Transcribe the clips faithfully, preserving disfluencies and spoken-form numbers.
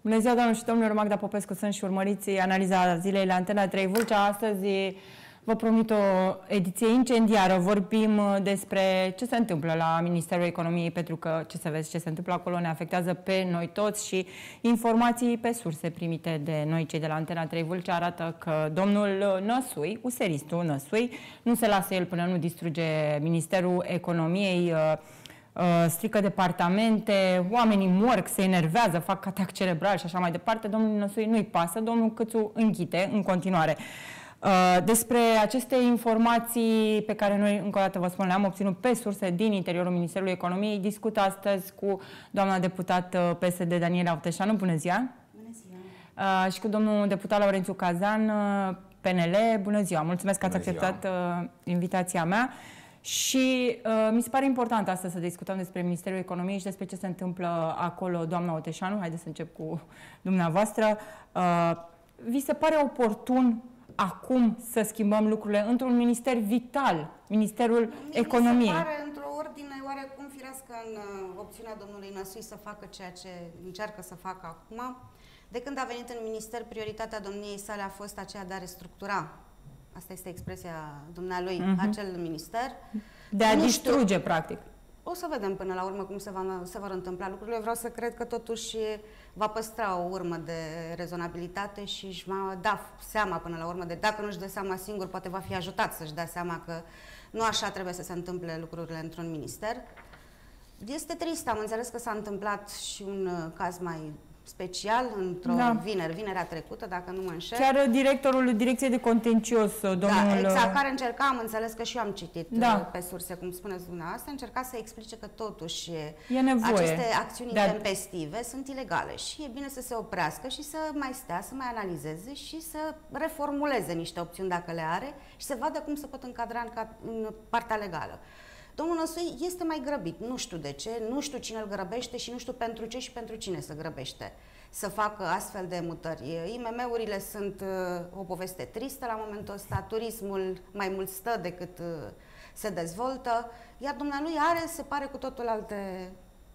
Bună ziua, doamnelor și domnilor, Magda Popescu sunt și urmăriți analiza zilei la Antena trei Vâlcea. Astăzi vă promit o ediție incendiară. Vorbim despre ce se întâmplă la Ministerul Economiei, pentru că, ce să vezi, ce se întâmplă acolo ne afectează pe noi toți și informații pe surse primite de noi, cei de la Antena trei Vâlcea, arată că domnul Năsui, useristul Năsui, nu se lasă el până nu distruge Ministerul Economiei, strică departamente, oamenii morg, se enervează, fac atac cerebral și așa mai departe. Domnul Năsui nu-i pasă, domnul Câțu înghite în continuare. Despre aceste informații pe care noi, încă o dată vă spun, le-am obținut pe surse din interiorul Ministerului Economiei, discut astăzi cu doamna deputat P S D Daniela Oteșanu. Bună ziua! Bună ziua! Și cu domnul deputat Laurențiu Cazan, P N L. Bună ziua! Mulțumesc că ați acceptat invitația mea. Și uh, mi se pare important astăzi să discutăm despre Ministerul Economiei și despre ce se întâmplă acolo, doamna Oteșanu. Haideți să încep cu dumneavoastră. Uh, vi se pare oportun acum să schimbăm lucrurile într-un minister vital, Ministerul Mie Economiei? Mi se pare într-o ordine oarecum firească în uh, opțiunea domnului Năsui să facă ceea ce încearcă să facă acum. De când a venit în minister, prioritatea domniei sale a fost aceea de a restructura. Asta este expresia dumnealui, uh-huh. acel minister. De a nu distruge, știu, practic. O să vedem până la urmă cum se, va, se vor întâmpla lucrurile. Vreau să cred că totuși va păstra o urmă de rezonabilitate și își va da seama până la urmă de, dacă nu își dă seama singur, poate va fi ajutat să-și dea seama că nu așa trebuie să se întâmple lucrurile într-un minister. Este trist, am înțeles că s-a întâmplat și un caz mai special într-o da. vineri, vinerea trecută, dacă nu mă înșel. Chiar directorul Direcției de Contencios, domnul... Da, exact, care încerca, am înțeles că și eu am citit da. pe surse, cum spuneți dumneavoastră, încerca să explice că totuși e nevoie. aceste acțiuni de intempestive sunt ilegale și e bine să se oprească și să mai stea, să mai analizeze și să reformuleze niște opțiuni dacă le are și să vadă cum se pot încadra în, în partea legală. Domnul Năsui este mai grăbit, nu știu de ce, nu știu cine îl grăbește și nu știu pentru ce și pentru cine se grăbește să facă astfel de mutări. I M M-urile sunt uh, o poveste tristă la momentul ăsta, turismul mai mult stă decât uh, se dezvoltă, iar dumnealui are, se pare, cu totul alte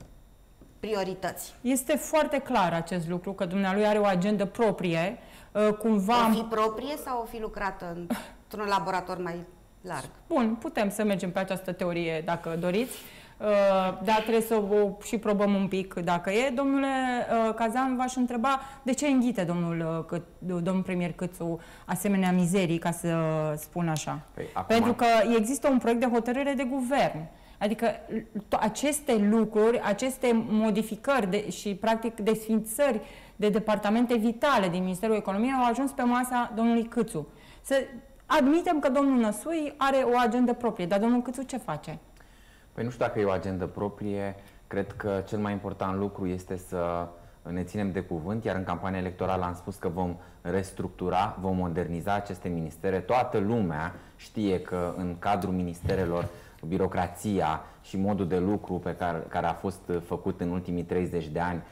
priorități. Este foarte clar acest lucru, că dumnealui are o agendă proprie, uh, cumva... O fi proprie sau o fi lucrată într-un laborator mai larg? Bun, putem să mergem pe această teorie dacă doriți, dar trebuie să o și probăm un pic dacă e. Domnule Cazan, v-aș întreba de ce înghite domnul, domnul premier Câțu asemenea mizerii, ca să spun așa? Păi, acum... Pentru că există un proiect de hotărâre de guvern. Adică aceste lucruri, aceste modificări de, și practic desfințări de departamente vitale din Ministerul Economiei au ajuns pe masa domnului Câțu. Să admitem că domnul Năsui are o agendă proprie, dar domnul Câțu ce face? Păi nu știu dacă e o agendă proprie, cred că cel mai important lucru este să ne ținem de cuvânt, iar în campania electorală am spus că vom restructura, vom moderniza aceste ministere. Toată lumea știe că în cadrul ministerelor birocrația și modul de lucru pe care, care a fost făcut în ultimii treizeci de ani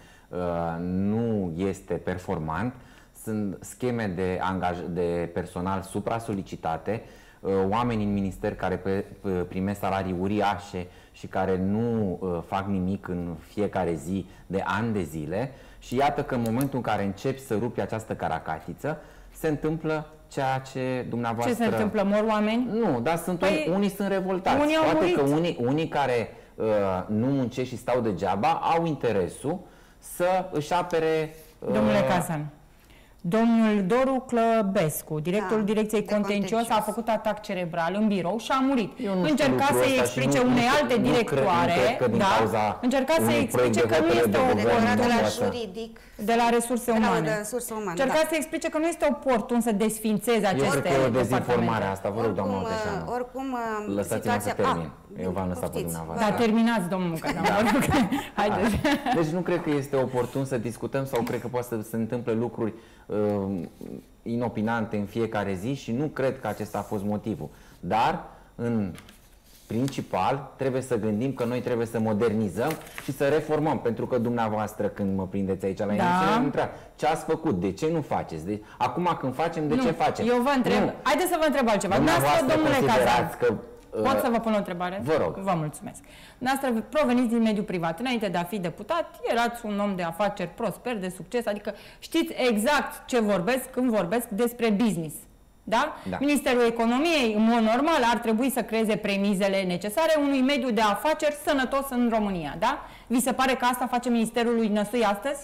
nu este performant. Sunt scheme de, angaj de personal supra-solicitate, oameni în minister care primesc salarii uriașe și care nu fac nimic în fiecare zi de ani de zile. Și iată că în momentul în care începi să rupi această caracatiță, se întâmplă ceea ce dumneavoastră... Ce se întâmplă? Mor oameni? Nu, dar sunt păi, unii, unii sunt revoltați. Unii Poate că unii, unii care uh, nu muncesc și stau degeaba au interesul să își apere... Uh, Domnule Cazan, domnul Doru Clăbescu, directorul da, Direcției de Contencios, contencios, a făcut atac cerebral în birou și a murit. Încerca să-i explice unei alte nu, directoare, nu cred, nu cred da? Încerca să-i explice că nu este oportun de la juridic, de la resurse umane. De la resurse umane. Încerca da. să explice că nu este oportun să desfințeze aceste departamente. Eu cred că e o dezinformare asta, vă rog, doamna Oteșanu. Oricum, lăsați-mă să termin. Eu v-am lăsat pe dumneavoastră. Da, terminați, domnul Cazan. Haideți. Deci nu cred că este oportun să discutăm sau cred că poate să se întâmple lucruri uh, inopinante în fiecare zi și nu cred că acesta a fost motivul. Dar, în principal, trebuie să gândim că noi trebuie să modernizăm și să reformăm. Pentru că dumneavoastră, când mă prindeți aici la da. emisiune, întreb ce ați făcut, de ce nu faceți? De... Acum când facem, de nu, ce facem? Eu vă întreb. Nu. Haideți să vă întreb altceva. Dumneavoastră, domnule Cazan, că Pot uh, să vă pun o întrebare? Vă rog. Vă mulțumesc. Noastră proveniți din mediul privat. Înainte de a fi deputat, erați un om de afaceri prosper, de succes, adică știți exact ce vorbesc când vorbesc despre business. Da? Da. Ministerul Economiei, în mod normal, ar trebui să creeze premizele necesare unui mediu de afaceri sănătos în România. Da? Vi se pare că asta face Ministerul lui Năsui astăzi?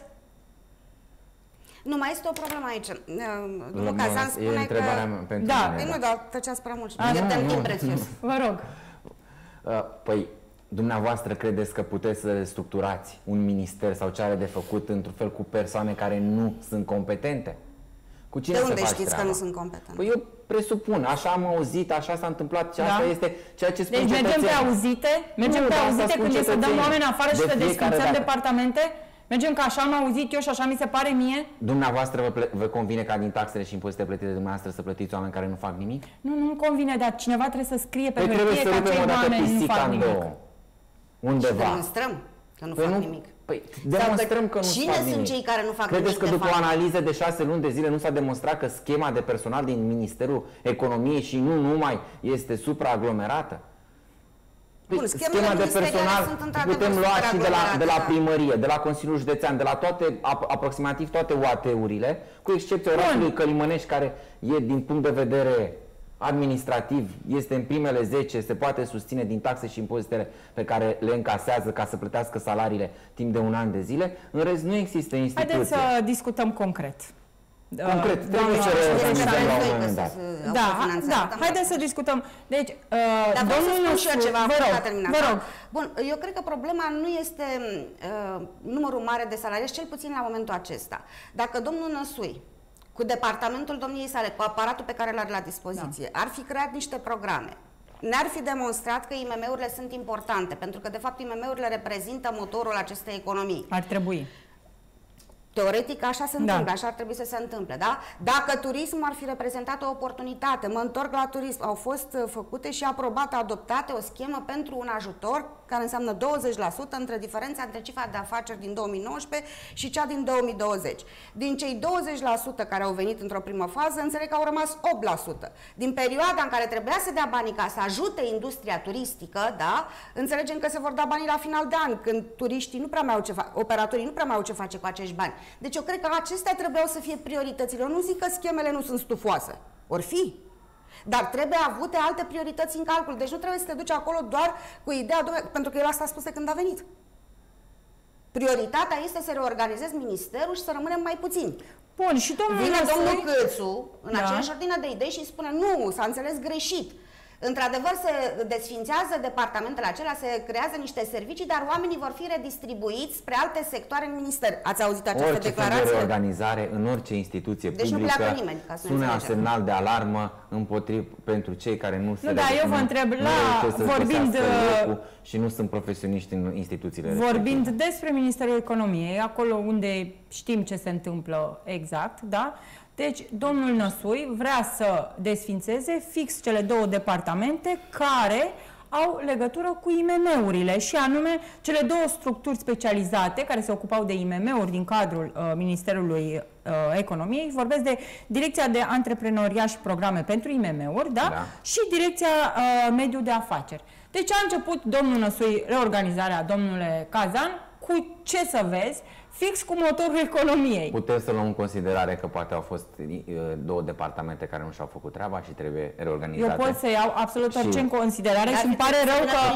Nu, mai este o problemă aici. Domnul Cazan spune că... Pentru da. mine, nu, dar tăceați prea mult și A, pierdem nu, timp nu, prețios. Vă rog. Păi, dumneavoastră credeți că puteți să restructurați un minister sau ce are de făcut într-un fel cu persoane care nu sunt competente? Cu cine de unde să faci știți treaba? că nu sunt competente? Păi eu presupun, așa am auzit, așa s-a întâmplat și da. Asta este ceea ce spun Deci mergem pe auzite, mergem nu, pe auzite când e să dăm oameni afară și să desfințăm departamente? Mergem că așa am auzit eu și așa mi se pare mie? Dumneavoastră vă, vă convine ca din taxele și impozitele plătite de dumneavoastră să plătiți oameni care nu fac nimic? Nu, nu-mi convine, dar cineva trebuie să scrie pe păi hârtie că acei oameni nu fac nimic. Undeva. Și demonstrăm că nu păi fac nu, nimic. Păi demonstrăm că nu cine fac sunt nimic. cei care nu fac Credeți nimic? că după o fapt? analiză de șase luni de zile nu s-a demonstrat că schema de personal din Ministerul Economiei și nu numai este supraaglomerată? Bun, schema de personal putem lua și de la, de la primărie, de la Consiliul Județean, de la toate, aproximativ toate U A T-urile, cu excepția orașului Călimănești, care e din punct de vedere administrativ, este în primele zece, se poate susține din taxe și impozitele pe care le încasează ca să plătească salariile timp de un an de zile. În rest, nu există instituție. Haideți să discutăm concret. Concret, uh, trebuie să reorganizăm la un moment dat. Da, da, haideți să discutăm. Deci, uh, Dar vreau să spun și eu ceva, vă rog, vă rog. Bun, eu cred că problema nu este uh, numărul mare de salariați, cel puțin la momentul acesta. Dacă domnul Năsui, cu departamentul domniei sale, cu aparatul pe care l-are la dispoziție, da. ar fi creat niște programe, ne-ar fi demonstrat că I M M-urile sunt importante, pentru că, de fapt, I M M-urile reprezintă motorul acestei economii. Ar trebui. Teoretic așa se Da. întâmplă, așa ar trebui să se întâmple, da? Dacă turismul ar fi reprezentat o oportunitate, mă întorc la turism, au fost uh, făcute și aprobate, adoptate o schemă pentru un ajutor care înseamnă douăzeci la sută între diferența între cifra de afaceri din două mii nouăsprezece și cea din două mii douăzeci. Din cei douăzeci la sută care au venit într-o primă fază, înțeleg că au rămas opt la sută. Din perioada în care trebuia să dea banii ca să ajute industria turistică, da? Înțelegem că se vor da banii la final de an, când turiștii nu prea mai au ce fa- operatorii nu prea mai au ce face cu acești bani. Deci eu cred că acestea trebuiau să fie prioritățile. Eu nu zic că schemele nu sunt stufoase. Or fi. Dar trebuie avute alte priorități în calcul. Deci nu trebuie să te duci acolo doar cu ideea, pentru că el asta a spus de când a venit. Prioritatea este să reorganizezi ministerul și să rămânem mai puțini. Bun, și domnul Vine Năsui... domnul Câțu în Da. aceeași ordine de idei și spune nu, s-a înțeles greșit. Într-adevăr, se desfințează departamentele acelea, se creează niște servicii, dar oamenii vor fi redistribuiți spre alte sectoare în minister. Ați auzit această orice declarație? Orice fel de reorganizare în orice instituție deci publică nu pleacă nimeni, ca să sună a semnal de alarmă împotriva pentru cei care nu se Nu, dar eu vă întreb, la, vorbind, și nu sunt profesioniști în instituțiile vorbind respective. despre Ministerul Economiei, acolo unde știm ce se întâmplă exact, da? Deci, domnul Năsui vrea să desfințeze fix cele două departamente care au legătură cu I M M-urile și anume cele două structuri specializate care se ocupau de I M M-uri din cadrul uh, Ministerului uh, Economiei. Vorbesc de Direcția de Antreprenoriat și Programe pentru I M M-uri, da? Da. Și Direcția uh, Mediu de Afaceri. Deci a început domnul Năsui reorganizarea, domnule Cazan, cu ce să vezi, fix cu motorul economiei. Putem să luăm în considerare că poate au fost uh, două departamente care nu și-au făcut treaba și trebuie reorganizate. Eu pot să iau absolut orice în considerare Dar și îmi pare rău că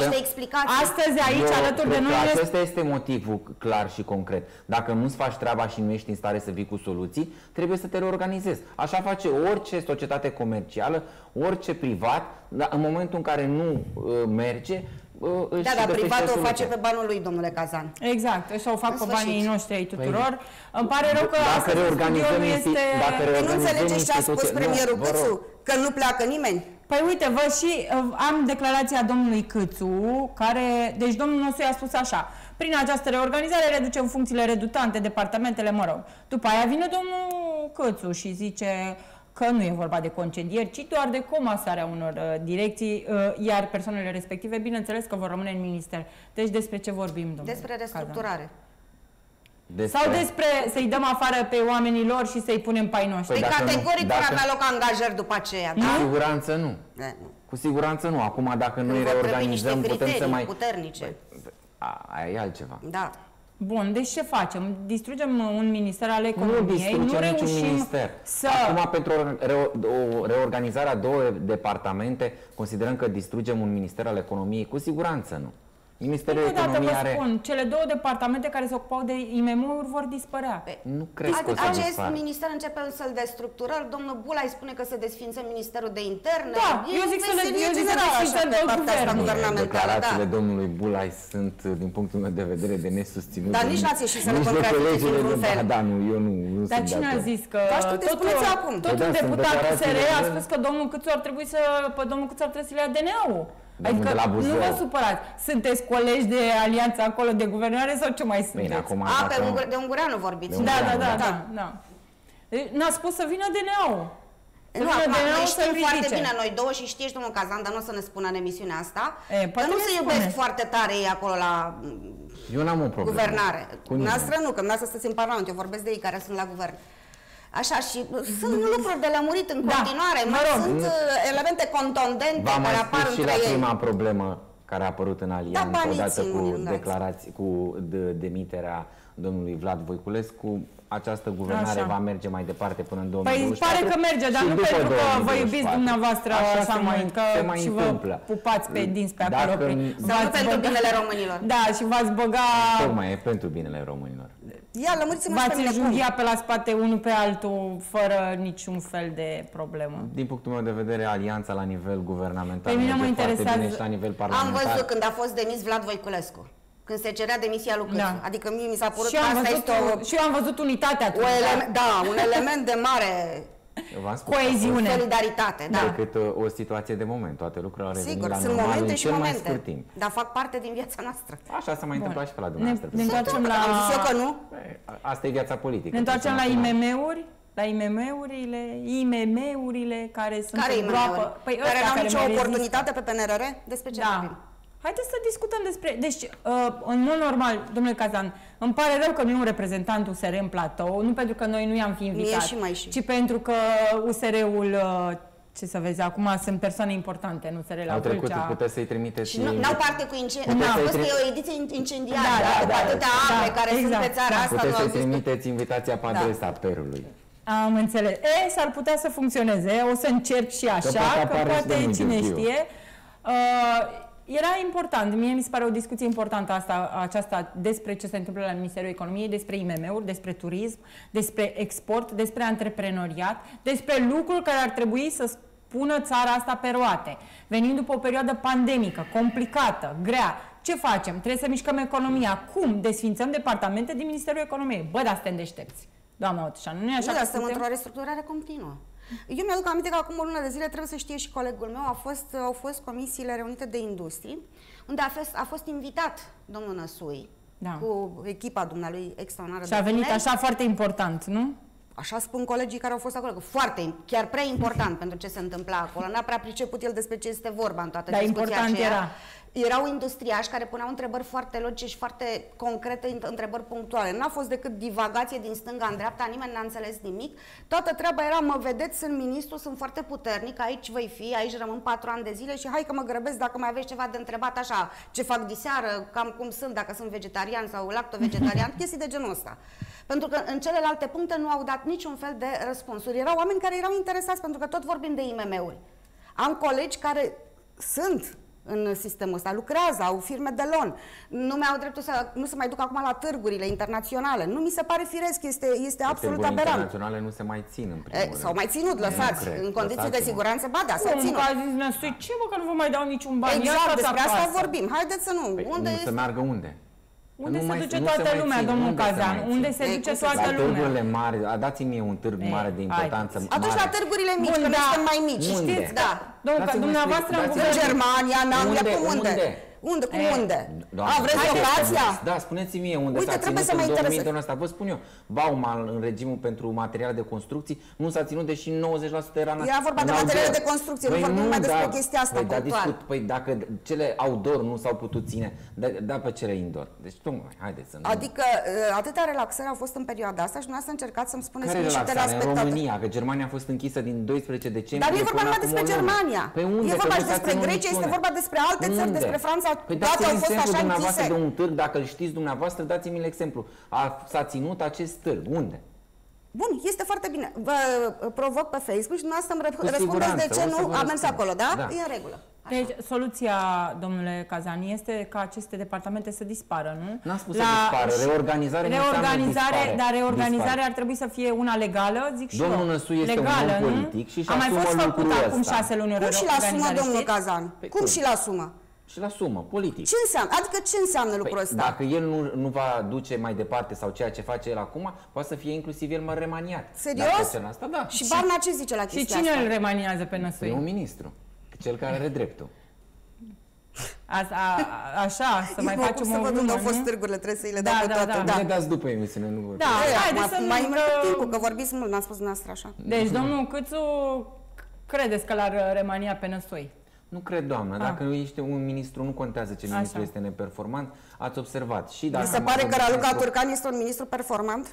astăzi aici, Eu alături de cred noi... că este... acesta este motivul clar și concret. Dacă nu-ți faci treaba și nu ești în stare să vii cu soluții, trebuie să te reorganizezi. Așa face orice societate comercială, orice privat, dar în momentul în care nu uh, merge, Uh, da, dar privatul o face pe banul lui, domnule Cazan. Exact, așa o fac pe banii noștri ai tuturor. Păi, îmi pare rău că dacă reorganizăm este... Dacă nu înțelegeți ce a spus premierul nu, Câțu? Că nu pleacă nimeni? Păi uite, vă și am declarația domnului Câțu, care, deci domnul Năsui a spus așa: prin această reorganizare reducem funcțiile redutante, departamentele, mă rog. După aia vine domnul Câțu și zice că nu e vorba de concedieri, ci doar de comasarea unor uh, direcții, uh, iar persoanele respective, bineînțeles că vor rămâne în minister. Deci despre ce vorbim, domnule Despre restructurare. Despre... Sau despre să-i dăm afară pe oamenii lor și să-i punem pe ai noștri? Păi categoric nu, vor dacă... avea loc angajări după aceea, da? Cu siguranță nu. De, nu. Cu siguranță nu. Acum dacă noi reorganizăm, putem să mai... puternice. A, aia e altceva. Da. Bun, deci ce facem? Distrugem un minister al economiei, nu distrugem nu niciun reușim minister. să... Acum, pentru o reorganizare a două departamente, considerăm că distrugem un minister al economiei? Cu siguranță nu. Ministerul Încă o dată Economiei vă are... spun, cele două departamente care se ocupau de I M M-uri vor dispărea. Pe... Nu cred că o să Acest dispară. minister începe să-l destructurăm. Domnul Bulai spune că se desfință Ministerul de Interne. Da, e eu zic să le veselie eu zic să generală, desfințăm așa, pe tot partea asta guvernul. guvernamentală, Declarațiile da. domnului Bulai sunt, din punctul meu de vedere, de nesusținut. Dar nici n-ați ieșit să le Nici de contraziceți colegii într-un de- fel. Da, da, nu, eu nu, nu Dar sunt cine de a acord. zis că Dar știu, tot, spuneți un- acum. tot Păi da, un sunt deputat U S R declarațiile a de- spus că domnul Câțu ar trebui să, pe domnul Câțu ar trebui să le ia D N A-ul. Domnul Adică de la Buzău. nu vă supărați. Sunteți colegi de alianța acolo de guvernare sau ce mai sunteți? Bine, acum, A, pe dacă- Ungur, de Ungureanu vorbiți. De Da, da, Ungureanu, da, da. da, da. Deci n-a spus să vină D N A-ul. Să Nu, vină acum, D N A-ul noi să-l știm foarte ridice. bine, noi două, și știe și domnul Cazan, dar nu o să ne spună în emisiunea asta, E, că poate nu ne se spune. iubesc foarte tare ei acolo la Eu n-am o problemă. guvernare. Cu nimeni. Noastră nu, că noastră sunteți în Parlament, eu vorbesc de ei care sunt la guvern. Așa, și sunt lucruri de lămurit în Da, continuare, mă mai rog. sunt uh, elemente contondente V-am mai care apar spus și între la ei. prima problemă care a apărut în alianță, banii odată țin, cu inundați. declarații, cu de- demiterea domnului Vlad Voiculescu. Această guvernare Așa. va merge mai departe până în două mii Păi douăzeci și patru. pare că merge, dar și nu după pentru că două mii vă douăzeci și iubiți patru. dumneavoastră Așa așa se mai, mai, că se mai și vă întâmplă. pupați pe dinți pe acolo. Dacă- prin- Sau Sau nu v-ați pentru băga- binele românilor. Da, și v-ați băga... Tocmai e pentru binele românilor. Ia, lămuriți-mă și pe V-ați mine cum. înjughia pe la spate unul pe altul fără niciun fel de problemă. Din punctul meu de vedere, alianța la nivel guvernamental Pe mine merge mă foarte interesează- bine și la nivel Am parlamentar. văzut când a fost demis Vlad Voiculescu. Când se cerea demisia lui Câțu. Da. Adică mie mi s-a părut Și că eu, am asta văzut, este o, și eu am văzut unitatea o atunci, element, da, un element de mare Eu v-am spus, coeziune. solidaritate. Da. decât uh, o situație de moment. Toate lucrurile au revenit Sigur, la sunt normal momente în și cel mai momente, scurt timp. dar fac parte din viața noastră. Așa s-a mai întâmplat și pe la Ne, dumneavoastră. ne întoarcem la, Am zis eu că nu? Băi, Asta e viața politică. ne întoarcem la Trebuie să ne I M M-uri, la I M M-urile, I M M-urile care sunt Care în e groapă. Păi ăștia care n-au nicio mai rezistă. oportunitate pe P N R R? Despre ce Da. vorbim? Haideți să discutăm despre... Deci, uh, în mod normal, domnule Cazan, îmi pare rău că nu e un reprezentant U S R în platou, nu pentru că noi nu i-am fi invitat, și mai și. ci pentru că U S R-ul, uh, ce să vezi, acum sunt persoane importante în U S R la Au trecut, Vâlcea. puteți să-i trimiteți Și nu, n-au parte cu incendiu. Puteți A să-i fost că tri- e o ediție incendiară, Da, da, da, după da, atâtea da, ape care exact, sunt pe țara da. asta. Puteți nu au să-i zis că- trimiteți invitația pe Da. adresa perului. Am înțeles. E, s-ar putea să funcționeze, o să încerc și așa, poate că, apare și poate domnul cine Gheorghiu. știe. Uh, era important, mie mi se pare o discuție importantă asta, aceasta despre ce se întâmplă la Ministerul Economiei, despre I M M-uri, despre turism, despre export, despre antreprenoriat, despre lucruri care ar trebui să pună țara asta pe roate. Venind după o perioadă pandemică, complicată, grea, ce facem? Trebuie să mișcăm economia. Cum? Desfințăm departamente din Ministerul Economiei. Bă, dar suntem deștepți. Doamna Otișan, nu e așa? Nu, că dar suntem suntem? într-o restructurare continuă. Eu mi-aduc aminte că acum o lună de zile, trebuie să știe și colegul meu, a fost, au fost comisiile reunite de industrie, unde a fost, a fost invitat domnul Năsui, Da. cu echipa dumnealui extraordinară. Și a de venit tineri. așa foarte important, nu? Așa spun colegii care au fost acolo, că foarte, chiar prea important pentru ce se întâmpla acolo. N-a prea priceput el despre ce este vorba în toată Dar discuția important aceea. era. Erau industriași care puneau întrebări foarte logice și foarte concrete, întrebări punctuale. N-a fost decât divagație din stânga în dreapta, nimeni n-a înțeles nimic. Toată treaba era, mă vedeți, sunt ministru, sunt foarte puternic, aici voi fi, aici rămân patru ani de zile și hai că mă grăbesc dacă mai aveți ceva de întrebat așa, ce fac diseară, cam cum sunt, dacă sunt vegetarian sau lacto-vegetarian, chestii de genul ăsta. Pentru că în celelalte puncte nu au dat niciun fel de răspunsuri. Erau oameni care erau interesați, pentru că tot vorbim de I M M-uri. Am colegi care sunt în sistemul ăsta, lucrează, au firme de loan, nu mai au dreptul să nu se mai duc acum la târgurile internaționale. Nu mi se pare firesc, este, este absolut Târgurile aberant. internaționale nu se mai țin în primul E, rând. S-au mai ținut, lăsați, cred, în condiții de lăsați-mă. siguranță, ba da, s-au Cum ținut. că a zis Năsui, ce mă, că nu vă mai dau niciun bani, ia Exact, stați despre asta acasă. vorbim. Haideți să nu. Păi, Unde nu este? să meargă unde? Unde Nu se mai- duce nu toată se mai lumea, țin. domnul Unde se Cazan? mai țin? Unde se Ei, duce cum se toată La lumea? târgurile mari, dați-mi mie un târg Ei, mare de importanță haideți. Atunci mare. la târgurile mici, Bun, că noi da. suntem mai mici. Unde? Știți? Da. Domnul, Dați-mi dumneavoastră în explic- În guvern... Germania, în Anglia, Unde? cum unde? Unde? Unde? Cum E, unde? Doamne, A, vreți locația? Da, spuneți-mi mie unde Uite, s-a trebuie ținut să în mă două mii interesez. ăsta. Vă spun eu, Bauman în regimul pentru materiale de construcții nu s-a ținut, deși nouăzeci la sută era în Era vorba de outdoor. materiale de construcție, nu vorbim numai despre da, chestia asta păi, da, punctual. discut, păi dacă cele outdoor nu s-au putut ține, da, da pe cele indoor. Deci, tocmai, haideți să nu... Adică atâtea relaxări au fost în perioada asta și dumneavoastră încercați să-mi spuneți Care mie și relaxare? În telespectatori. România, că Germania a fost închisă din doisprezece decembrie. Dar nu e vorba până numai acum despre o lună. Germania. Pe unde? E vorba Că și nu s-a despre ținut Grecia, este niciuna. vorba despre alte țări, Unde? despre Franța. Păi Toate dați-mi au fost exemplu așa dumneavoastră închise. de un târg, dacă îl știți dumneavoastră, dați-mi exemplu. A, s-a ținut acest târg. Unde? Bun, este foarte bine. Vă provoc pe Facebook și dumneavoastră îmi Cu răspundeți de siguranță, ce o să nu vă am mers răspund. acolo, da? Da. E în regulă. Deci, soluția, domnule Cazani, este ca aceste departamente să dispară, nu? N-am spus să dispară. Reorganizare nu înseamnă reorganizare, dispare. dar reorganizarea Dispare. ar trebui să fie una legală, zic și Domnul eu. Năsu este legală, un om nu? politic și își A mai asumă fost făcut lucrul acum ăsta. șase luni o Cum și-l asumă reorganizare, domnul știți? Cazan? Păi Cum cum? și-l asumă? Și la sumă, politic. Ce înseamnă? Adică ce înseamnă lucrul Păi, ăsta? dacă el nu, nu va duce mai departe sau ceea ce face el acum, poate să fie inclusiv el mă remaniat. Serios? Dacă face asta, da. Și Barna ce zice la Și chestia cine asta? îl remaniază pe E un Năsui? ministru. Cel care are dreptul. Asta, a, așa, să mai Eu mă facem ocup o să văd glumă, unde au fost nu? târgurile, trebuie să îi le Da, dau pe da, toate. da. Nu ne dați după emisiune, nu vă Da, Ei, haideți acum, să mai nu- îmi că- timpul, că vorbiți mult, n-am spus dumneavoastră așa. Deci, domnul Câțu, credeți că l-ar remania pe Năsui? Nu cred, doamnă. Dacă ești un ministru, nu contează ce ministru Așa. este neperformant. Ați observat. Și dacă Mi se am pare avut că Raluca ministru- Turcan este un ministru performant?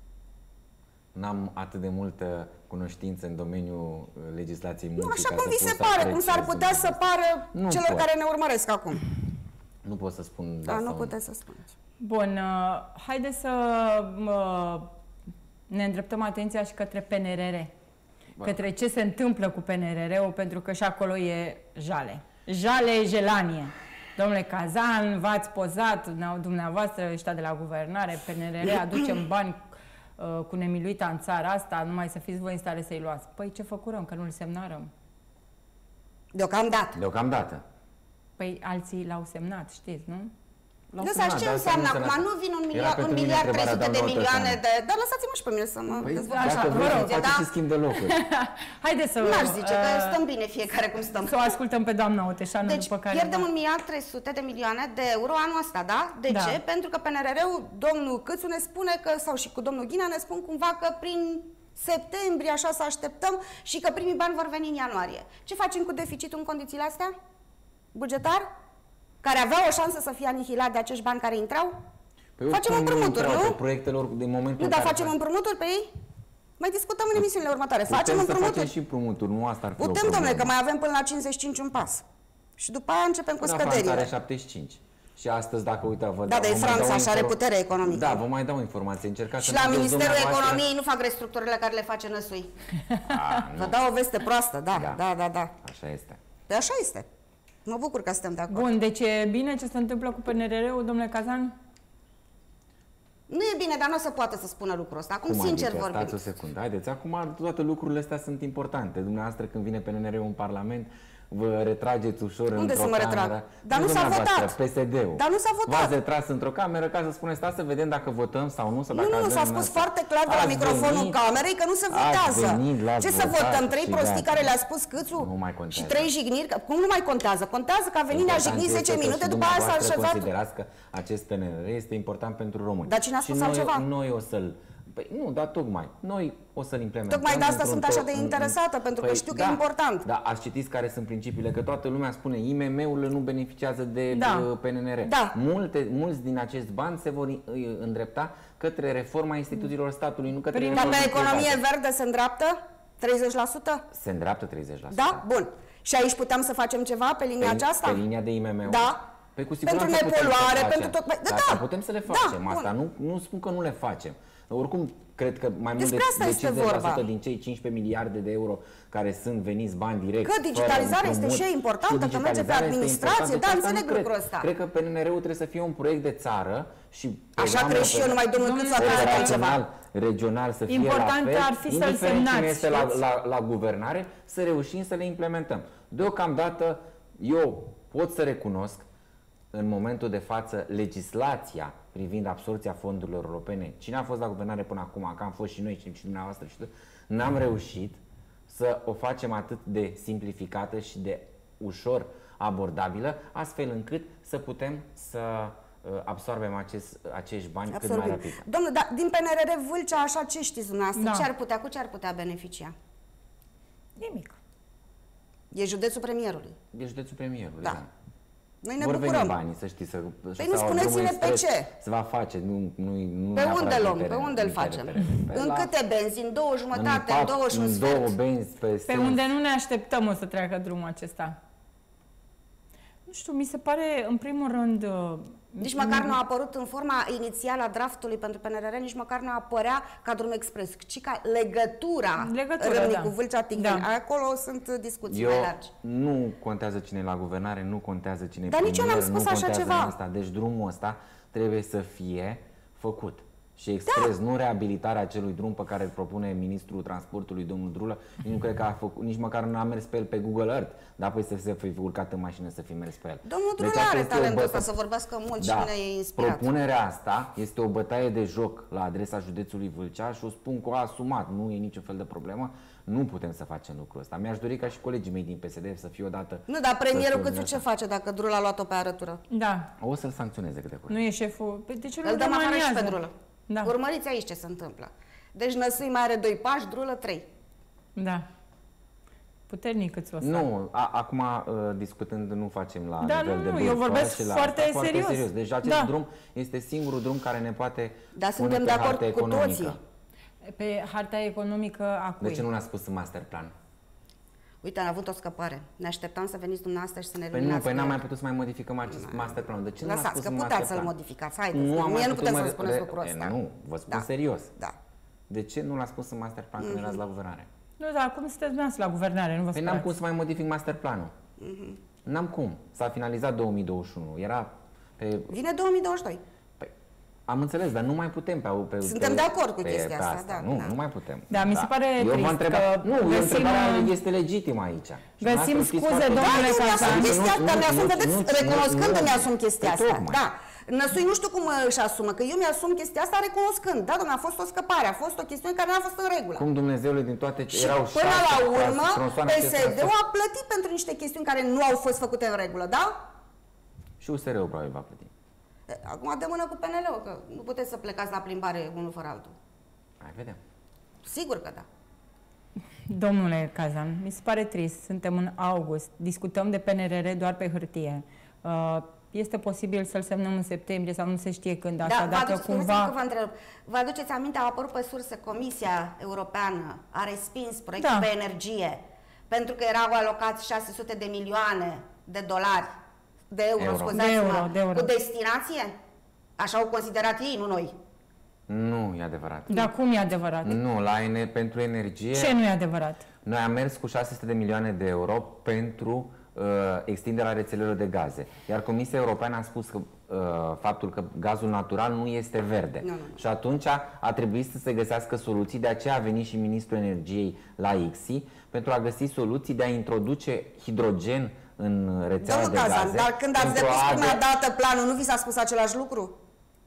N-am atât de multă cunoștință în domeniul uh, legislației Nu, muncii. așa ca cum să vi pot se să pare, cum s-ar apreciez putea să dumneavoastră. pară Nu celor pot. care ne urmăresc acum. Nu pot să spun da Da, nu sau puteți să spuneți. Bun, uh, haideți să uh, ne îndreptăm atenția și către P N R R. Ba. Către ce se întâmplă cu P N R R-ul, pentru că și acolo e jale. Jale, jelanie. Domnule Cazan, v-ați pozat dumneavoastră, ăștia de la guvernare, P N R R, aducem bani uh, cu nemiluita în țara asta, numai să fiți voi în stare să-i luați. Păi ce făcurăm, că nu-l semnarăm? Deocamdată. Deocamdată. Păi alții l-au semnat, știți, nu? L-au Eu semnat, să ce dar asta înseamnă nu acum? înseamnă- Nu vin un Era miliard, un pentru mine miliard trei întrebarea sute de doamna milioane Oteșanu. de... Dar lăsați-mă și pe mine să mă Păi, dezvolt. așa, dacă vă vreți rog. să faceți Da. și schimb de locuri. Haideți să N-aș zice că uh, stăm bine fiecare cum stăm. să o ascultăm pe doamna Oteșanu, Deci după care... pierdem va- un miliard trei sute de milioane de euro anul ăsta, da? De Da. ce? Pentru că P N R R-ul, domnul Câțu ne spune că, sau și cu domnul Ghinea ne spun cumva că prin septembrie așa să așteptăm și că primii bani vor veni în ianuarie. Ce facem cu deficitul în condițiile astea? Bugetar? Care avea o șansă să fie anihilat de acești bani care intrau? Păi Facem oricum împrumuturi, intrau nu? pe proiectelor din momentul Nu, în dar care facem fac- împrumuturi pe ei? Mai discutăm în emisiunile următoare. Putem Facem să împrumuturi? facem și împrumuturi, nu asta ar fi o Putem, problemă. domnule, că mai avem până la cincizeci și cinci un pas. Și după aia începem cu Da, Franța are scăderile. șaptesprezece și cinci. Și astăzi, dacă uite, vă Da, dau, dar e vă mai Franța dau și are info- putere economică. Da, vă mai dau informație. Încercați Și să la mergeți Ministerul dumneavoastră- Economiei nu fac restructurile care le face Năsui. Ah, nu. Vă dau o veste proastă, da, Da. da, da, da. Așa este. Pe așa este. Mă bucur că suntem de acord. Bun, deci e bine ce se întâmplă cu P N R R-ul, domnule Cazan? Nu e bine, dar nu o să poată să spună lucrul ăsta. Acum, Cum sincer adică? vorbim. Stați o secundă. Haideți, acum toate lucrurile astea sunt importante. Dumneavoastră, când vine P N R-ul în Parlament, vă retrageți ușor Unde într-o să mă cameră. retrag? Dar nu s-a dumneavoastră, votat. P S D-ul. Dar nu s-a votat. V-ați retras într-o cameră ca să spuneți, stați să vedem dacă votăm sau nu. Sau Nu, dacă nu, avem s-a în spus asta. foarte clar de la Ați microfonul venit, camerei că nu se ați votează. venit, l-ați Ce să votat votăm? Trei și prostii gata. care le-a spus Câțu? Nu mai contează. Și trei jigniri? Că- Cum nu mai contează? Contează că a venit, ne-a Important jignit este zece că minute, și după aia s-a dumneavoastră așezat. considerați că acest P N R este important pentru români. Dar cine a Și spus noi, altceva? Noi o să-l... Păi nu, dar tocmai. Noi o să-l implementăm. Tocmai de asta într-un sunt așa de to- în- interesată, pentru că Păi știu că e important. Da, ați citit care sunt principiile, că toată lumea spune I M M-urile nu beneficiază de Da. uh, P N R. Da. Multe, mulți din acești bani se vor uh, îndrepta către reforma instituțiilor statului, nu către Prin- Dar reforme pe economie private. verde se îndreaptă treizeci la sută? Se îndreaptă treizeci la sută. Da? Bun. Și aici putem să facem ceva pe linia Pe, aceasta? pe linia de I M M-uri. Da. Păi cu Pentru siguranță putem nepoluare, să facem. pentru tot- Băi, da, Asta da. putem să le Da, facem. bun. Asta nu, nu spun că nu le facem. Oricum, cred că mai mult de, Despre asta de este cincizeci la sută vorba. din cei cincisprezece miliarde de euro care sunt veniți bani direct. Că digitalizarea fără este împrumut, și ea importantă, și că merge pe digitalizarea este administrație. importantă. Da, Și asta înțeleg nu cred. lucrul ăsta. Cred că P N R-ul trebuie să fie un proiect de țară și Așa programul cred și eu, numai domnul Câțu a crezut altceva. operațional, regional să fie Important la fel, ar fi să-l indiferent cine semnați, este la, știți? la, la guvernare, să reușim să le implementăm. Deocamdată, eu pot să recunosc în momentul de față legislația privind absorbția fondurilor europene. Cine a fost la guvernare până acum, că am fost și noi și dumneavoastră și tot, n-am reușit să o facem atât de simplificată și de ușor abordabilă, astfel încât să putem să absorbem acest, acești bani Absorbim. cât mai rapid. Domnule, dar din P N R R Vâlcea, așa ce știți dumneavoastră? Da. Ce ar putea, cu ce ar putea beneficia? Nimic. E județul premierului. E județul premierului, da. da. Noi ne Vor bucurăm. veni banii, să știți. Să, păi nu spuneți-ne pe ce? Se va face. Nu, nu, nu pe unde luăm? Pe unde îl facem? În câte benzi? În două jumătate? În, în două și un sfert? În două benzi pe Pe sens. Unde nu ne așteptăm o să treacă drumul acesta. Nu știu, mi se pare, în primul rând... Nici măcar nu a apărut în forma inițială a draftului pentru P N R R, nici măcar nu apărea ca drum expres, ci ca legătura, legătura Râmnicu, da. Vâlcea, Tigheni. Da. Acolo sunt discuții eu mai largi. Nu contează cine e la guvernare, nu contează cine e Dar nici eu n-am spus așa ceva. Asta. Deci drumul ăsta trebuie să fie făcut. Și expres, da. nu reabilitarea acelui drum pe care îl propune ministrul transportului, domnul Drulă. Nu cred că a făcut, nici măcar nu a mers pe el pe Google Earth, dar apoi să se fi urcat în mașină să fi mers pe el. Domnul Drulă deci, are talentul ăsta să vorbească mult da. și bine e inspirat. Propunerea asta este o bătaie de joc la adresa județului Vâlcea și o spun că o asumat, nu e niciun fel de problemă. Nu putem să facem lucrul ăsta. Mi-aș dori ca și colegii mei din P S D să fie odată... Nu, dar premierul Câțu ce face dacă Drulă a luat-o pe arătură? Da. O să-l sancționeze cât de curând. Nu e șeful... De ce îl dăm afară și pe Drulă. Da. Urmăriți aici ce se întâmplă. Deci Năsui mai are doi pași, Drulă trei. Da. Puternic cât o să. Nu, a, acum uh, discutând nu facem la da, nivel nu, de nu, eu vorbesc foarte asta, serios. Foarte serios. Deci acest da. drum este singurul drum care ne poate da, suntem de acord cu toții. Pe harta economică a cui? De ce nu l-a spus în master plan? Uite, am avut o scăpare. Ne așteptam să veniți dumneavoastră și să ne luminați. Păi nu, păi n-am mai putut să mai modificăm acest master plan. De ce nu l-a spus că în master puteți să-l modificați. Haideți, nu mie nu puteți să-mi spuneți lucrul ăsta. Nu, vă spun serios. Da. De ce nu l-a spus în master plan când erați la guvernare? Nu, dar acum sunteți dumneavoastră la guvernare, nu vă Păi n-am cum să mai modific master planul. N-am cum. S-a finalizat două mii douăzeci și unu. Era pe... Vine două mii douăzeci și doi. Păi, am înțeles, dar nu mai putem pe... pe Suntem pe, de acord cu pe, chestia pe asta, asta. da. Nu, da. nu mai putem. Da, mi se pare eu trist întreba, că nu, găsim... eu întrebarea este legitimă aici. Găsim scuze, domnule Cazan. Dar mi-asum, vedeți, recunoscând că mi-asum chestia asta. Da. Năsui nu știu cum își asumă, că eu mi-asum chestia asta recunoscând. Da, domnule, a fost o scăpare, a fost o chestiune care n-a fost în regulă. Cum Dumnezeule din toate și erau până șase, la urmă, P S D-ul fost... a plătit pentru niște chestiuni care nu au fost făcute în regulă, da? Și U S R-ul probabil va plăti. Acum de mână cu P N L-ul, că nu puteți să plecați la plimbare unul fără altul. Hai, vedem. Sigur că da. Domnule Cazan, mi se pare trist. Suntem în august, discutăm de P N R R doar pe hârtie. Uh, Este posibil să-l semnăm în septembrie sau nu se știe când, așa, da, dacă aduceți, cumva... Că vă, întreb. Vă aduceți aminte, a apărut pe sursă Comisia Europeană, a respins proiectul da. pe energie, pentru că erau alocați șase sute de milioane de dolari, de euro, euro. scuzați-mă, de euro, de euro. cu destinație? Așa au considerat ei, nu noi. Nu e adevărat. Dar cum e adevărat? Nu, la ene, pentru energie... Ce nu e adevărat? Noi am mers cu șase sute de milioane de euro pentru uh, extinderea rețelelor de gaze. Iar Comisia Europeană a spus că uh, faptul că gazul natural nu este verde. Nu, nu. Și atunci a trebuit să se găsească soluții, de aceea a venit și Ministrul Energiei la I C S I pentru a găsi soluții de a introduce hidrogen în rețeaua Domnul de Cazan, gaze. dar când ați depus prima dată planul, nu vi s-a spus același lucru?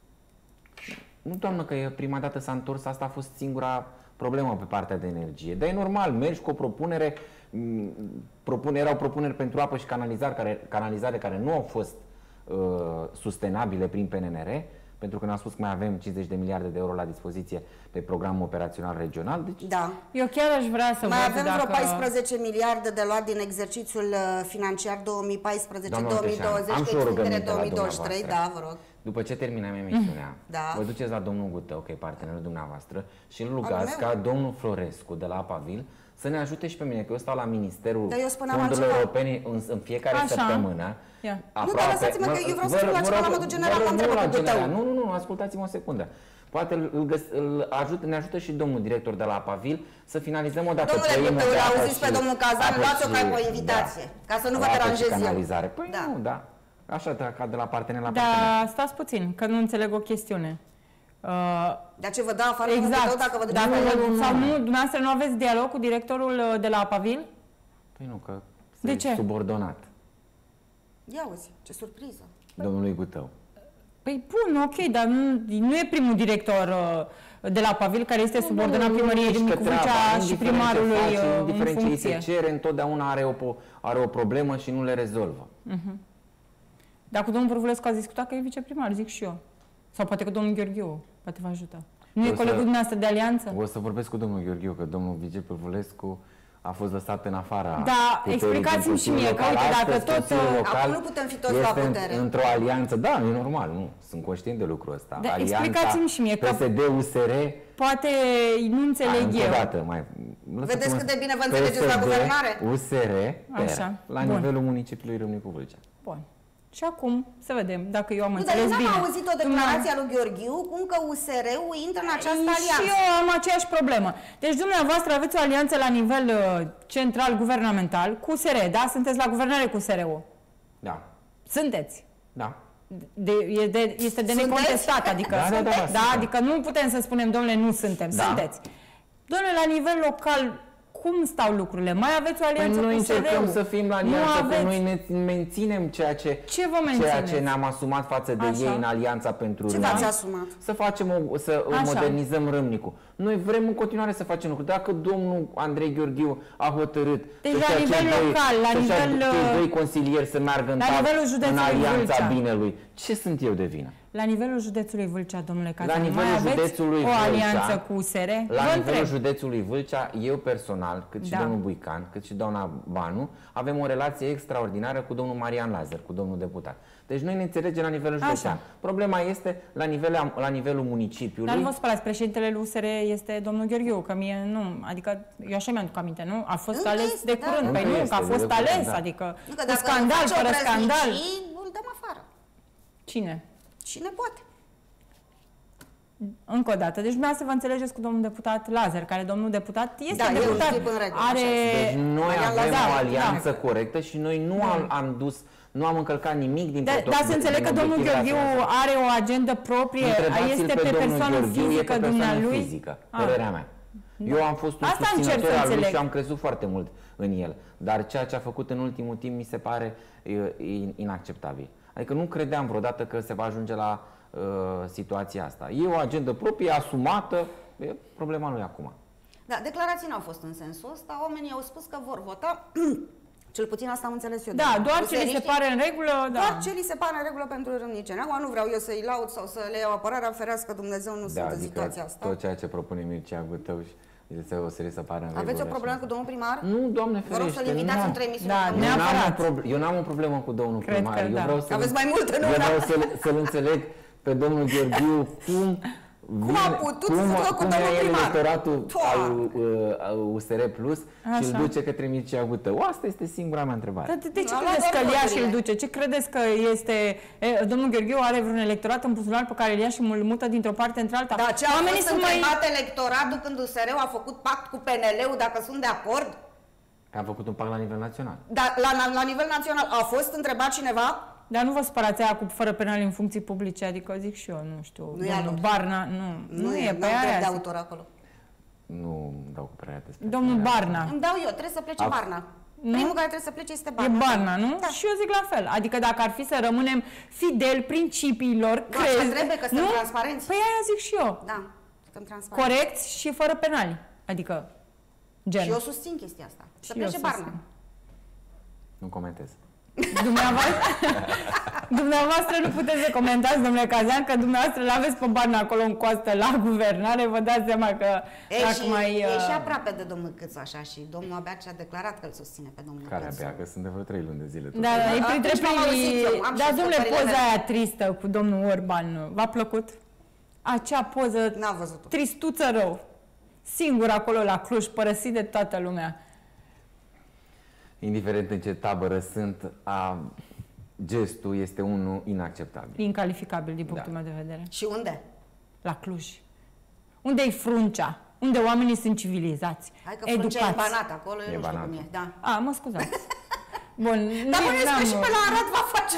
Nu, doamnă, că prima dată s-a întors, asta a fost singura problemă pe partea de energie. Dar e normal, mergi cu o propunere, propune, erau propuneri pentru apă și canalizare care, canalizare care nu au fost uh, sustenabile prin P N R R, pentru că ne-au spus că mai avem cincizeci de miliarde de euro la dispoziție pe programul operațional regional. Deci... Da. Eu chiar aș vrea să mai văd avem dacă... vreo paisprezece miliarde de luat din exercițiul financiar două mii paisprezece două mii douăzeci, am și o rugăminte două mii douăzeci și trei, da, vă rog. După ce terminăm emisiunea, da. vă duceți la domnul Gutău, că e partenerul dumneavoastră, și îl rugați ca domnul Florescu de la Apavil să ne ajute și pe mine, că eu stau la Ministerul Fondurilor Europene în, în fiecare Așa. săptămână. Yeah. Nu, dar lăsați-mă că eu vreau să fiu la ceva la modul general, mă întreb cu Gutău. Nu, nu, nu, ascultați-mă o secundă. Poate îl, găs, îl ajut, ne ajută și domnul director de la Apavil să finalizăm o dată. Domnule Gutău, l-auziți pe domnul Cazan, luați-o ca o invitație, da. Ca să nu vă deranjez eu. Păi da. nu, da. Așa, ca de la partener la da, partener. Da, stați puțin, că nu înțeleg o chestiune. Uh, de ce vă dau afară exact. Gutău dacă vă duceți dacă, la nu, sau nu, dumneavoastră nu aveți dialog cu directorul de la Apavil? Păi nu, că de ce? subordonat. Ia uzi, ce surpriză. Domnului Gutău. Păi bun, ok, dar nu, nu e primul director uh, de la Pavil care este subordonat primăriei Râmnicu Vâlcea și primarului uh, indiferent în ce îi se funcție. cere, întotdeauna are o, are o problemă și nu le rezolvă. Uh-huh. Dar cu domnul Vârvulescu ați discutat că e viceprimar, zic și eu. Sau poate că domnul Gheorghiu poate vă ajută. Nu e colegul dumneavoastră de alianță? O să vorbesc cu domnul Gheorghiu, că domnul viceprimar a fost lăsat în afara. Da, explicați-mi și mie, că uite, dacă tot... Acum nu putem fi toți la putere. Într-o alianță, da, e normal, nu, sunt conștient de lucrul ăsta. Da, explicați-mi și mie, că P S D-U S R... Poate nu înțeleg eu. Încă o dată, mai... Vedeți cât de bine vă înțelegeți la guvernare? U S R, la Bun. nivelul municipiului Râmnicu Vâlcea. Bun. Și acum să vedem dacă eu am nu, înțeles bine. Nu, dar am auzit o declarație a lui Gheorghiu cum că U S R-ul intră în această alianță. Și eu am aceeași problemă. Deci dumneavoastră aveți o alianță la nivel uh, central guvernamental cu U S R, da? Sunteți la guvernare cu U S R-ul. Da. Sunteți. Da. De, e de, este de necontestat, adică, da, da, da, da, da, adică nu putem să spunem, domnule, nu suntem, da. Sunteți. Domnule, la nivel local, cum stau lucrurile? Mai aveți o alianță păi noi cu U S R-ul? încercăm să fim la alianță, că noi ne menținem ceea ce, ce, vă ceea ce ne-am asumat față de Așa. ei în alianța pentru Ce Râmnicu. v-ați asumat? Să facem o, să Așa. modernizăm Râmnicu. Noi vrem în continuare să facem lucruri. Dacă domnul Andrei Gheorghiu a hotărât deci să-și la ia nivel cei local, doi, la să-și ia nivel cei doi consilieri să meargă în, la tab, nivelul în județului alianța Vâlcea. binelui, ce sunt eu de vină? La nivelul județului Vâlcea, domnule Cazan, La nivelul mai aveți județului o Vâlcea, alianță cu U S R? La Vă nivelul întreb. județului Vâlcea, eu personal, cât și Da. domnul Buican, cât și doamna Banu, avem o relație extraordinară cu domnul Marian Lazar, cu domnul deputat. Deci noi ne înțelegem la nivelul județean. Așa. Problema este la, nivel, la nivelul municipiului. Dar nu vă spălați, președintele lui U S R este domnul Gheorghiu, că mie nu, adică eu așa mi-am aminte, nu? A fost Încă ales este, de da. curând, Încă păi nu, este, că a de fost curând, ales, da. adică Nu, că cu dacă scandal, face o fără scandal. prăznicii, îl dăm afară. Cine? Cine poate? Încă o dată. Deci dumneavoastră vă înțelegeți cu domnul deputat Lazar, care domnul deputat este Da, e un deputat. tip în regulă, Are... Deci noi Marian avem Lazar, o alianță da. corectă și noi nu Da. am, am dus, nu am încălcat nimic din Da, protocol. dar să înțeleg că domnul Gheorghiu are o agendă proprie, Întrebați-l este pe, domnul persoană Gheorghiu, fizică e pe persoană dumnealui? fizică, Ah. părerea mea. Eu am fost un Asta încerc susținător să al lui înțeleg. și am crezut foarte mult în el. Dar ceea ce a făcut în ultimul timp mi se pare e, e inacceptabil. Adică nu credeam vreodată că se va ajunge la uh, situația asta. E o agendă proprie, asumată, e problema lui acum. Da, declarații n-au fost în sensul ăsta. Oamenii au spus că vor vota. Cel puțin asta am înțeles eu. Da, doar ce li se Useriștii, pare în regulă, da. Doar ce li se pare în regulă pentru râmniceni. Acum nu vreau eu să-i laud sau să le iau apărarea, ferească Dumnezeu, nu Da, sunt în adică situația asta. tot ceea ce propune Mircea Gutău și se o să li se pare în Aveți o regulă problemă așa. cu domnul primar? Nu, Doamne Vă rog ferește. să-l invitați nu am- într-o emisiune. Da, cu domnul Eu n-am, neapărat. o proble- eu n-am o problemă cu domnul Cred primar. că Eu da. vreau să Aveți mai multe, nu Eu una. vreau să-l, să-l înțeleg pe domnul Gheorghiu cum Cum a putut să cum, facă cu cum domnul ia primar? electoratul Toa! al uh, U S R Plus și îl Așa. duce către Mircea Gutău. Asta este singura mea întrebare. Dar de, de ce Nu, a luat credeți că doar îl ia și voturile. îl duce? Ce credeți că este... E, domnul Gheorghiu are vreun electorat în buzunar pe care îl ia și îl mută dintr-o parte într-alta? Da, ce a Oamenii fost sunt mai... întrebat electoratul când U S R-ul a făcut pact cu P N L-ul dacă sunt de acord? Am făcut un pact la nivel național. Dar la, la, la nivel național a fost întrebat cineva? Dar nu vă spărați aia cu fără penal în funcții publice, adică zic și eu, nu știu, Nu e domnul alor. Barna, nu, nu, e, pe n-am drept de aia. autor acolo. Nu dau cu prea despre Domnul asta. Barna. Îmi dau eu, trebuie să plece A- Barna. Nu? Primul care trebuie să plece este E Barna. Barna, nu? Da. Și eu zic la fel. Adică dacă ar fi să rămânem fideli principiilor, Nu, crezi... așa trebuie, că suntem nu? transparenți. Păi aia zic și eu. Da, suntem transparenți. Corecți și fără penali. Adică, gen. Și eu susțin chestia asta. Să Și eu plece Barna. susțin. Nu comentez. Dumneavoastră, dumneavoastră nu puteți să comentați, domnule Cazan, că dumneavoastră l-aveți pe Barna acolo în coastă la guvernare, vă dați seama că E, dacă și, mai... e uh, și aproape de domnul Câțu așa și domnul abia ce a declarat că îl susține pe domnul Care Câțu. abia, că sunt de vreo trei luni de zile. tot. Da, da, e printre Atunci m-am auzit primii... eu, am Da, și domnule, scăpările poza mele. aia tristă cu domnul Orban, v-a plăcut? Acea poză N-am văzut-o. tristuță rău. Singur acolo la Cluj, părăsit de toată lumea. Indiferent în ce tabără sunt, a, gestul este unul inacceptabil. Incalificabil din punctul Da. meu de vedere. Și unde? La Cluj. Unde-i Fruncea? Unde oamenii sunt civilizați, Hai că Fruncea e educați. banat acolo, eu E nu știu banat. cum e. Da. A, mă scuzați. Bun, Dar nu- bănuiesc că n-am- și pe la Arad va face.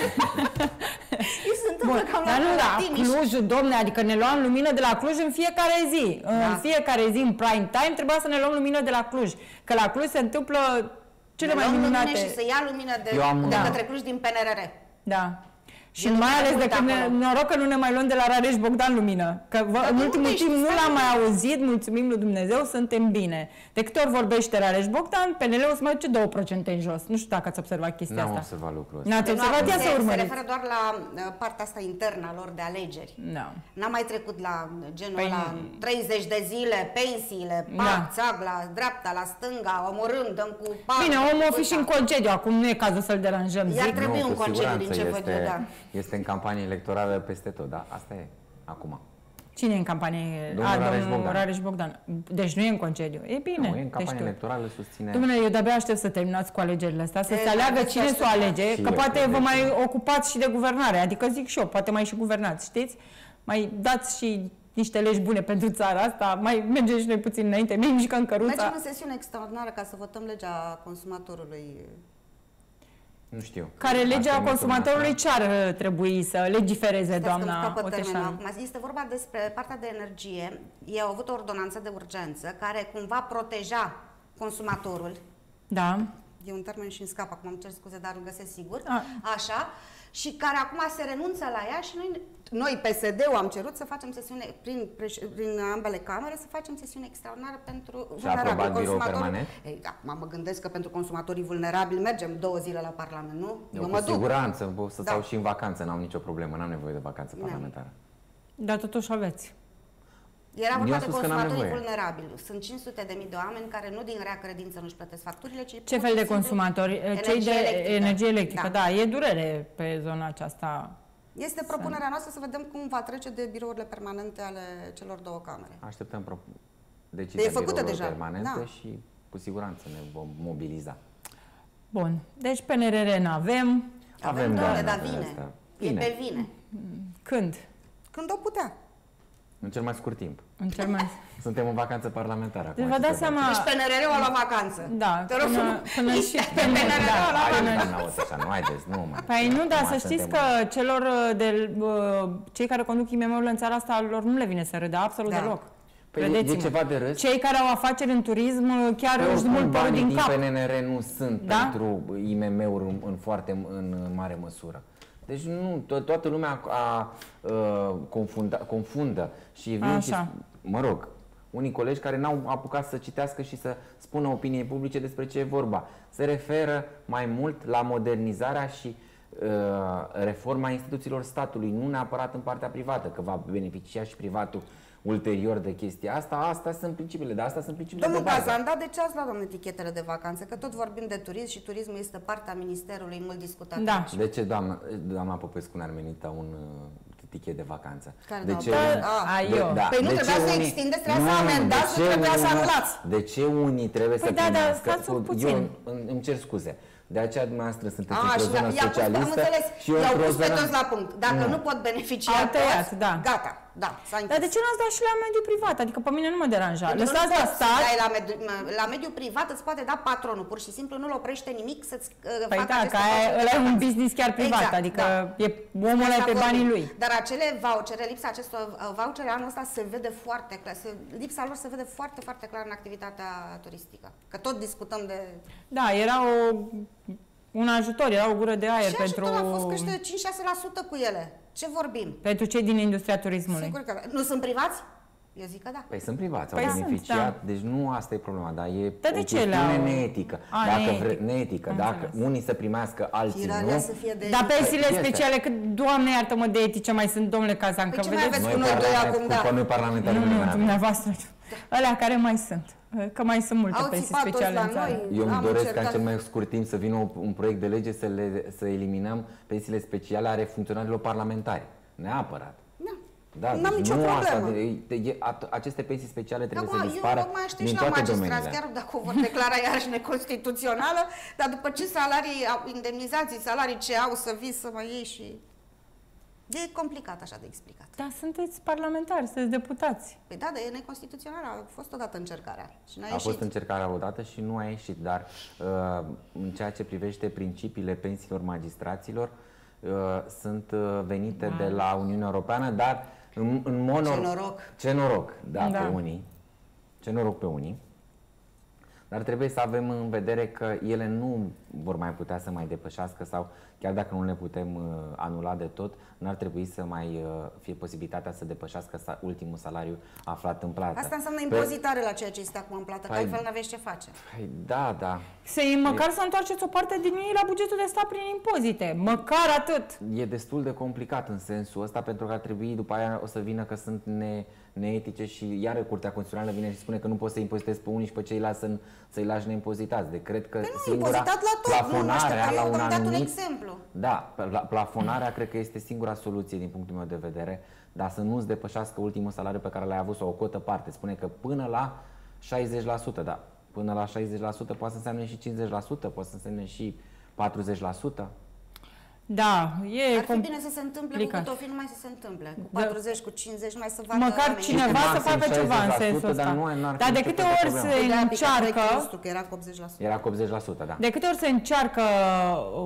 Îi se întâmplă Bun, cam dar nu, la, da, la Timiș. Clujul, domne, adică ne luam lumină de la Cluj în fiecare zi. În Da. fiecare zi, în prime time, trebuia să ne luăm lumină de la Cluj. Că la Cluj se întâmplă cele Ne mai luăm lumină minunate... și să ia lumină de, Eu am- de Da. către Cluj din P N R R. Da. Și mai ales de când ne, noroc că nu ne mai luăm de la Rareș Bogdan lumină. Că vă, în ultimul timp nu l-am mai auzit, mulțumim lui Dumnezeu, suntem bine. De câte ori vorbește Rareș Bogdan, P N L-ul se mai duce două procente în jos. Nu știu dacă ați observat chestia asta. N-am observat lucrul ăsta. N-ați observat, ia să urmăriți. Se referă doar la partea asta internă a lor de alegeri. Da. N-am mai trecut la genul Păi, ăla, treizeci de zile, pensiile, pac, Da. țag, la dreapta, la stânga, omorând, dăm cu pac. Bine, omul o fi și în concediu, acum nu e cazul să-l deranjăm. Iar Zic. trebuie Nu, un cu concediu din siguranță ce văd eu, este, da. este în campanie electorală peste tot, da? Asta e acum. Cine e în campanie? Domnul A, Rareș domnul Bogdan. Rareș Bogdan. Deci nu e în concediu. E bine. Nu, e în te campanie știu. electorală, susține... Dom'le, eu de-abia aștept să terminați cu alegerile astea, să E, se aleagă aveți cine să o așteptat. alege, Și că eu poate cred vă că mai și- ocupați și de guvernare, adică zic și eu, poate mai și guvernați, știți? Mai dați și niște legi bune pentru țara asta, mai mergem și noi puțin înainte, mai mișcăm căruța. Mergem în sesiune extraordinară ca să votăm legea consumatorului. Nu știu. Care Ați legea primit consumatorului dumneavoastră? ce ar trebui să legifereze, Stați că îmi doamna scapă termenul Oteșan? acum. Este vorba despre partea de energie. Ei au avut o ordonanță de urgență care cumva proteja consumatorul. Da. E un termen și în scap, acum îmi cer scuze, dar îl găsesc sigur. A. Așa. Și care acum se renunță la ea și noi, noi P S D-ul, am cerut să facem sesiune prin, prin ambele camere, să facem sesiune extraordinară pentru vulnerabili. aprobat biroul Consumatori- permanent? Ei, acum mă gândesc că pentru consumatorii vulnerabili mergem două zile la Parlament, nu? Eu, Eu cu mă duc. siguranță, pot să Da. stau și în vacanță, n-am nicio problemă, n-am nevoie de vacanță Da. parlamentară. Dar totuși aveți. Era Eu vorba am de spus că n-am consumatorii nevoie. vulnerabili. Sunt cinci sute de mii de oameni care nu din rea credință nu-și plătesc facturile, ci Ce pur fel și de simplu consumatori? Cei de electrică. energie electrică, Da. da. E durere pe zona aceasta. Este propunerea noastră să vedem cum va trece de birourile permanente ale celor două camere. Așteptăm pro... decizia E făcută birourilor deja, permanente da. și cu siguranță ne vom mobiliza. Bun. Deci P N R R n-avem. Avem, Avem, doamne, da, dar da, vine. asta. E Vine. pe vine. Când? Când o putea. În cel mai scurt timp. În cel mai... Suntem în vacanță parlamentară acum. Deci vă ce dați să seama... Deci P N R-ul a luat vacanță. Da, Te rog până, frumos. până și Pe P N R-ul da, a luat facem? până- Hai, doamna Oteșan, nu haideți, nu mai. Păi nu, dar Acum să știți suntem că celor de, uh, cei care conduc I M U-urile în țara asta, lor nu le vine să râdă absolut Da. deloc. Păi e, e Credeți-mă. ceva de râs. Cei care au afaceri în turism chiar Pe își oricum, smulg părul banii din din cap. P N R nu sunt Da? pentru I M M-uri în, în foarte în, în mare măsură. Deci nu, to- toată lumea a, a, confunda, confundă și vin și, Așa. mă rog, unii colegi care n-au apucat să citească și să spună opiniei publice despre ce e vorba. Se referă mai mult la modernizarea și uh, reforma instituțiilor statului, nu neapărat în partea privată, că va beneficia și privatul ulterior de chestia asta. Asta sunt principiile, dar asta sunt principiile Domnul de bază. Gazan, dar de ce ați luat, domnule, etichetele de vacanță? Că tot vorbim de turism și turismul este partea ministerului mult discutată. Da. De ce doamna, doamna Popescu ne-ar menita un uh, tichet de vacanță? Care de doamna? ce Da, unii- a, ai de- eu. Păi nu de trebuia ce să unii- extindeți, trebuia să Nu, amendați, de nu ce trebuia să unii- anulați. De ce unii trebuie Păi să da, dar primească? stați un puțin. Eu îmi- îmi cer scuze. De aceea dumneavoastră sunteți A, într-o și zonă i-a pus, am socialistă înțeles, și eu i-au într-o pus pe zonă... toți la punct. Dacă nu, Nu. pot beneficia Au tăiat, toți, da. gata, da, s-a închis. Dar de ce nu ați dat și la mediul privat? Adică pe mine nu mă deranja. Pentru că nu Lăsați la poți să stat. dai la, mediu, la mediul privat îți poate da patronul, pur și simplu nu-l oprește nimic să-ți uh, Păi facă da, aceste că aia- procese de ăla e un vacanță. business chiar privat, Exact, adică da. e omul ăla Asta pe vorbim. banii lui. Dar acele vouchere, lipsa acestor uh, vouchere anul ăsta se vede foarte clar, se, lipsa lor se vede foarte, foarte clar în activitatea turistică. Că tot discutăm de... Da, era o, un ajutor, era o gură de aer Și pentru, ajutorul a fost crește cinci șase la sută cu ele. Ce vorbim? pentru cei din industria turismului. Sigur că da. Nu sunt privați? Eu zic că da. Păi sunt privați, Păi au sunt, beneficiat, da. deci nu asta e problema, dar e Dar de o ce chestiune le-au- neetică. A, Dacă neetic. vre, neetică, Am dacă înțeles. unii să primească, alții Firarea nu, să fie de... Dar pensiile Este. speciale, cât, Doamne iartă-mă, de etice mai sunt, domnule Cazan, Păi că ce mai vedeți... aveți cu noi doi acum, da. Cu noi parlamentari Nu, nu nu, avem. dumneavoastră. Alea care mai sunt. Că mai sunt multe Au pensii țipat toți speciale la în țară. noi. Eu îmi Am doresc ca în încercat. cel mai scurt timp să vină un proiect de lege să, le, să eliminăm pensiile speciale ale funcționarilor parlamentari. Neapărat. Da. Da, N-am deci nicio nu problemă. asta, de, de, at, aceste pensii speciale trebuie Acum, să eu dispară tocmai aștept din și la toate magistrați, domeniile. chiar dacă o vor declara iarăși neconstituțională, dar după ce salarii, au- indemnizații, salarii ce au să vii să mai iei și... E complicat așa de explicat. Dar sunteți parlamentari, sunteți deputați. Păi da, dar e neconstituțională, a fost odată încercarea și n-a A ieșit. fost încercarea odată și nu a ieșit, dar uh, în ceea ce privește principiile pensiilor magistraților, uh, sunt uh, venite Wow. de la Uniunea Europeană, dar în, în mod Ce nor- noroc! Ce noroc, da, Da. pe unii. Ce noroc pe unii. dar trebuie să avem în vedere că ele nu vor mai putea să mai depășească sau chiar dacă nu le putem uh, anula de tot, n-ar trebui să mai uh, fie posibilitatea să depășească sa ultimul salariu aflat în plată. Asta înseamnă impozitare la ceea ce este acum în plată, că Păi- altfel n-aveți ce face. Păi, da, da. Să măcar să întoarceți o parte din ei la bugetul de stat prin impozite. Măcar atât. E destul de complicat în sensul ăsta, pentru că ar trebui, după aia o să vină că sunt ne, neetice și iară Curtea Constituțională vine și spune că nu poți să impozitezi pe unii și pe ceilalți să, să-i lași neimpozitați. De cred că Păi nu, singura impozitat la tot, nu, nu știu, plafonarea că la eu un am dat un anumit... exemplu. Da, pla- plafonarea cred că este singura soluție din punctul meu de vedere, dar să nu-ți depășească ultimul salariu pe care l-ai avut sau o cotă parte. Spune că până la șaizeci la sută, da. Până la șaizeci la sută poate să însemne și cincizeci la sută, poate să însemne și patruzeci la sută. Da, e Ar fi bine să se întâmple cu cât o fi, numai să se întâmple. Cu patruzeci, cu cincizeci, mai să vadă Măcar oamenii. cineva să maxim facă ceva în șaizeci la sută, sensul ăsta. dar nu- n-ar fi Dar de nicio câte fel de ori problemă. se De aia pică proiectul încearcă, nostru, că era cu optzeci la sută. Era cu optzeci la sută, da. de câte ori se încearcă o,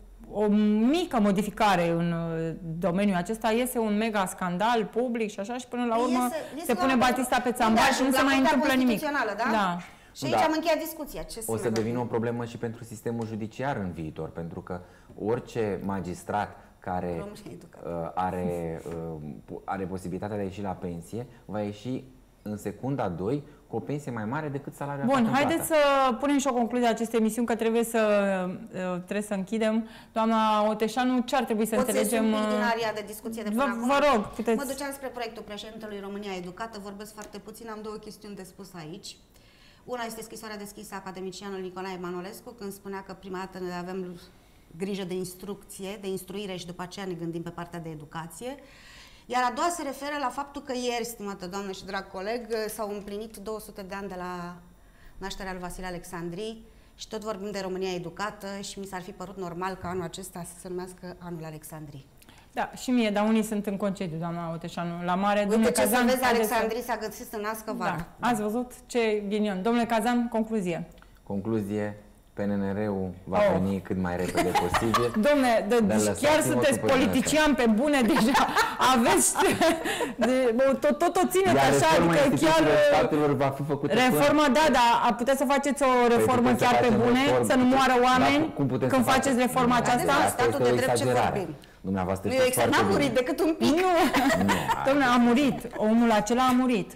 o mică modificare în uh, domeniul acesta, iese un mega scandal public și așa și până la urmă Iese- iese se la pune urmă- Batista pe țambar Da, și nu la se mai Curtea întâmplă nimic. Constituțională, da? Da. Și aici Da. am încheiat discuția. Ce să O să mai devină o vorbim? problemă și pentru sistemul judiciar în viitor, pentru că orice magistrat care România educat. uh, are, uh, are posibilitatea de a ieși la pensie, va ieși în secunda doi cu o pensie mai mare decât salariul aflat Bun, în haideți plată. să punem și o concluzie a acestei emisiuni, că trebuie să, uh, trebuie să închidem. Doamna Oteșanu, ce ar trebui să Pot să ies înțelegem? un pic din uh, aria de discuție de vă- până acum? vă rog, puteți. Mă duceam spre proiectul președintelui România Educată, vorbesc foarte puțin, am două chestiuni de spus aici. Una este scrisoarea deschisă a academicianului Nicolae Manolescu, când spunea că prima dată ne avem grijă de instrucție, de instruire și după aceea ne gândim pe partea de educație. Iar a doua se referă la faptul că ieri, stimată doamnă și drag coleg, s-au împlinit două sute de ani de la nașterea lui Vasile Alexandrii și tot vorbim de România Educată și mi s-ar fi părut normal ca anul acesta să se numească anul Alexandrii. Da, și mie, dar unii sunt în concediu, doamna Oteșanu. La mare, Uite domnule ce să Cazan, vezi, haideți să- Alexandrii s-a găsit să nască vara. Da, ați văzut ce ghinion. Domnule Cazan, concluzie. Concluzie, P N R U va Oh. veni cât mai repede posibil. Domne, de, Dar deci lăsați-mă chiar cu sunteți părerea politician pe bune deja. Aveți... De, bă, tot, tot o țineți Iar așa, reforma adică chiar... instituțiilor statelor va fi făcută Reforma, da, dar a putea să faceți o reformă putem să chiar pe facem bune, reformă. să nu moară Dar oameni cum putem când să faceți facem? reforma Da, aceasta? da, Asta statul este de o drept ce exagerare. vorbim. Dumneavoastră Nu, știți exact, foarte n-a murit bine. decât un pic. Nu, Nu, domnule, a murit. Omul acela a murit.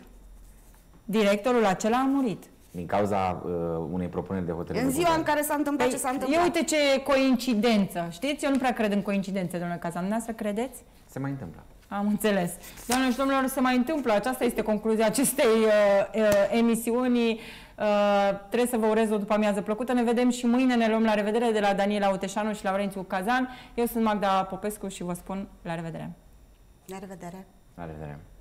Directorul acela a murit. din cauza uh, unei propuneri de hotărâre. În de ziua în guvern. care s-a întâmplat ce s-a întâmplat. Eu uite ce coincidență. Știți, eu nu prea cred în coincidențe, domnule Cazan. Dumneavoastră credeți? Se mai întâmplă. Am înțeles. Doamnelor și domnilor, se mai întâmplă. Aceasta este concluzia acestei uh, uh, emisiuni. Uh, trebuie să vă urez o după amiază plăcută. Ne vedem și mâine. Ne luăm la revedere de la Daniela Oteșanu și Laurențiu Cazan. Eu sunt Magda Popescu și vă spun la revedere. La revedere. La revedere.